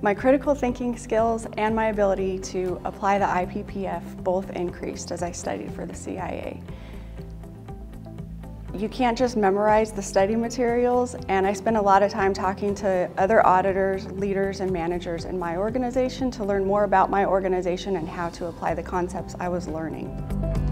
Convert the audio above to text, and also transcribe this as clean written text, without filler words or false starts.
My critical thinking skills and my ability to apply the IPPF both increased as I studied for the CIA. You can't just memorize the study materials, and I spent a lot of time talking to other auditors, leaders, and managers in my organization to learn more about my organization and how to apply the concepts I was learning.